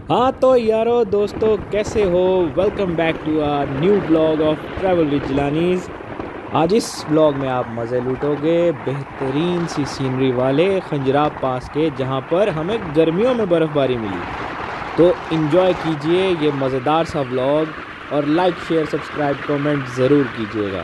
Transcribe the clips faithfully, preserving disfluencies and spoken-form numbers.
हाँ तो यारो दोस्तों कैसे हो, welcome back to our new blog of travel with Jilani's. आज इस ब्लॉग में आप मज़े लूटोगे बेहतरीन सी सीनरी वाले खंजराब पास के, जहाँ पर हमें गर्मियों में बर्फ़बारी मिली। तो इन्जॉय कीजिए ये मज़ेदार सा ब्लॉग और लाइक शेयर सब्सक्राइब कमेंट ज़रूर कीजिएगा।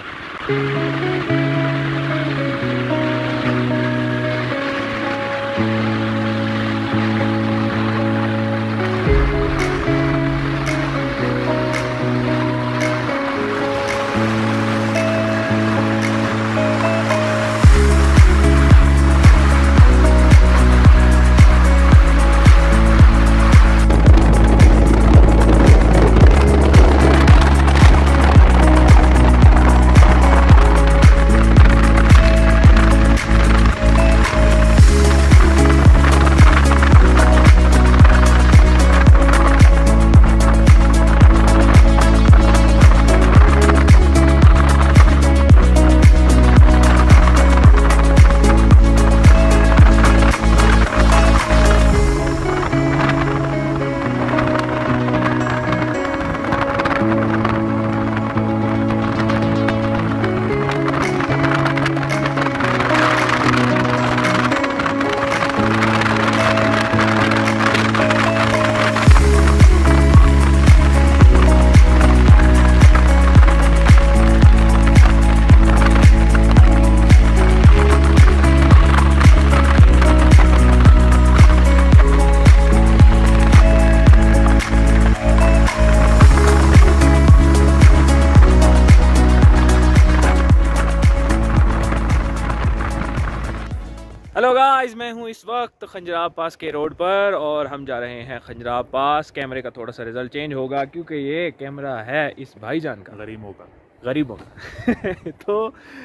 हेलो गाइस, मैं हूं इस वक्त खंजराब पास के रोड पर और हम जा रहे हैं खंजराब पास। कैमरे का थोड़ा सा रिजल्ट चेंज होगा क्योंकि ये कैमरा है इस भाईजान का, गरीबों का गरीबों का तो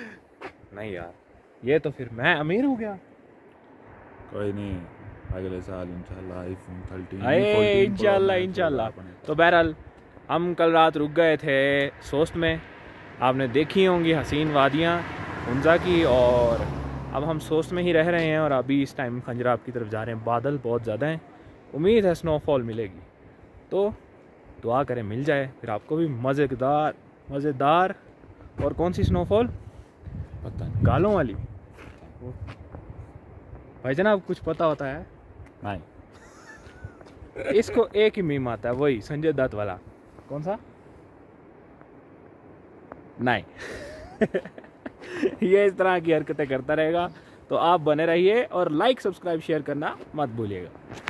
नहीं यार, ये तो फिर मैं अमीर हो गया। कोई नहीं, अगले साल इंशाल्लाह आईफोन थर्टीन अरे इंशाल्लाह इंशाल्लाह। तो बहरहाल हम कल रात रुक गए थे सोस्ट में, आपने देखी होंगी हसीन वादियाँ उनजा की, और अब हम सोस्ट में ही रह रहे हैं और अभी इस टाइम खंजराब की तरफ जा रहे हैं। बादल बहुत ज़्यादा हैं, उम्मीद है स्नोफॉल मिलेगी, तो दुआ करें मिल जाए, फिर आपको भी मज़ेदार मज़ेदार। और कौन सी स्नोफॉल पता नहीं, गालों वाली भाई जनाब, कुछ पता होता है? नहीं, इसको एक ही मीम आता है, वही संजय दत्त वाला। कौन सा? नहीं ये इस तरह की हरकतें करता रहेगा, तो आप बने रहिए और लाइक सब्सक्राइब शेयर करना मत भूलिएगा।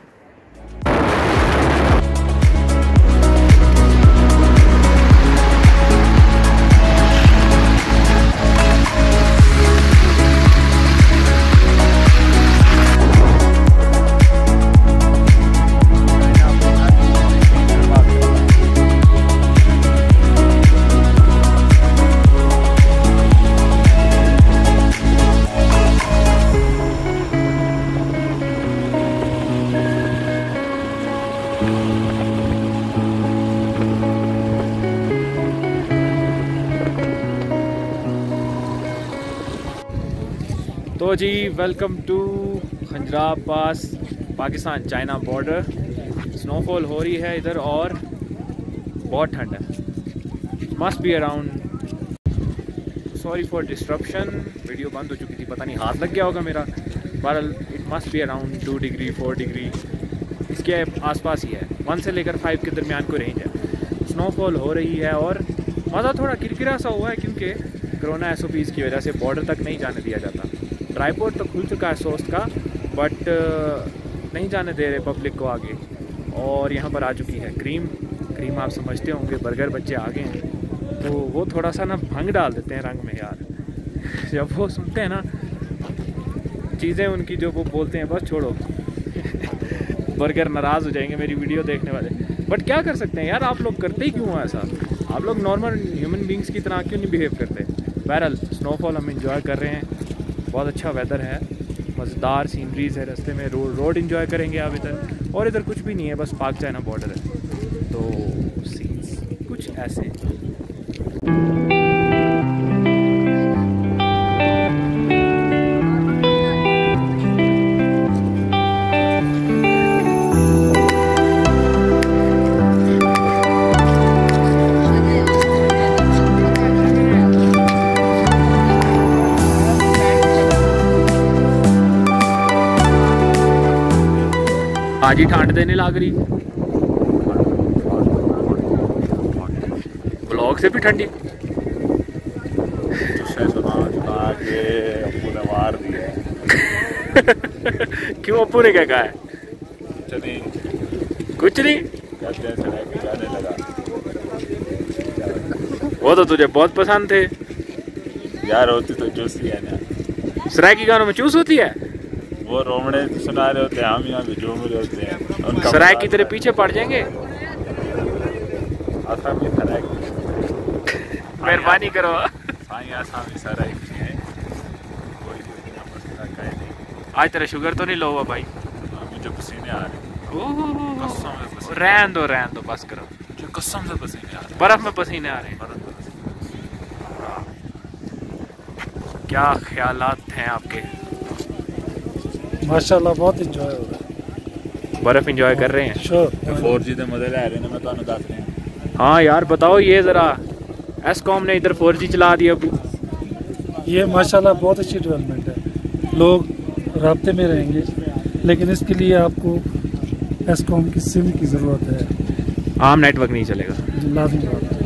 तो जी welcome to Khunjerab pass, Pakistan China border. Snowfall हो रही है इधर और बहुत ठंड है। Must be around, sorry for disruption, video बंद हो चुकी थी, पता नहीं हाथ लग गया होगा मेरा। बहरहाल it must be around two degree four degree इसके आसपास ही है, वन से लेकर फाइव के दरमियान कोई रेंज है। स्नोफॉल हो रही है और मज़ा थोड़ा किरकिरा सा हुआ है क्योंकि कोरोना एस ओ पीज़ की वजह से बॉर्डर तक नहीं जाने दिया जाता। ट्राईपोर्ट तो खुल चुका है सोस्ट का, बट नहीं जाने दे रहे पब्लिक को आगे। और यहाँ पर आ चुकी है क्रीम क्रीम आप समझते होंगे, बर्गर बच्चे आ गए हैं, तो वो थोड़ा सा ना भंग डाल देते हैं रंग में यार। जब वो सुनते हैं ना चीज़ें उनकी जो वो बोलते हैं, बस छोड़ो बर्गर नाराज़ हो जाएंगे मेरी वीडियो देखने वाले। बट क्या कर सकते हैं यार, आप लोग करते ही क्यों हो ऐसा? आप लोग नॉर्मल ह्यूमन बींग्स की तरह क्यों नहीं बिहेव करते? बहरहाल स्नोफॉल हम इंजॉय कर रहे हैं, बहुत अच्छा वेदर है, मज़ेदार सीनरीज है रास्ते में, रोड रोड इंजॉय करेंगे आप इधर। और इधर कुछ भी नहीं है, बस पाक चाइना बॉर्डर है, तो सीन्स कुछ ऐसे। आज ही ठंड देने लग रही, ब्लॉक से भी ठंडी। मार दिया। क्यों अप्पू ने क्या कहा है? नहीं, कुछ नहीं, जाने लगा। वो तो तुझे बहुत पसंद थे यार, होती तो चूसी है ना। सराय गानों में चूस होती है। वो रोमड़े सुना रहे होते हैं, हम यहाँ पे झूम रहे होते हैं। सराय की तरह पीछे पड़ जाएंगे। मेहरबानी करो। आज तेरा शुगर तो नहीं लो हुआ भाई? मुझे पसीने आ रहे। रहन दो रहन दो, बस करो। मुझे कसम से पसीने आ रहे, बर्फ में पसीने आ रहे हैं। क्या ख्यालात हैं आपके? माशाल्लाह बहुत इंजॉय हो रहा है। बर्फ इंजॉय कर रहे हैं। श्योर। फोर जी के मजे ले रहे हैं। मैं तो दस रहे हैं। हाँ यार बताओ ये ज़रा, एसकॉम ने इधर फोर जी चला दिया अभी। ये माशाल्लाह बहुत अच्छी डेवलपमेंट है। लोग राब्ते में रहेंगे, लेकिन इसके लिए आपको एसकॉम की सिम की ज़रूरत है। आम नेटवर्क नहीं चलेगा। लाजमी बात है।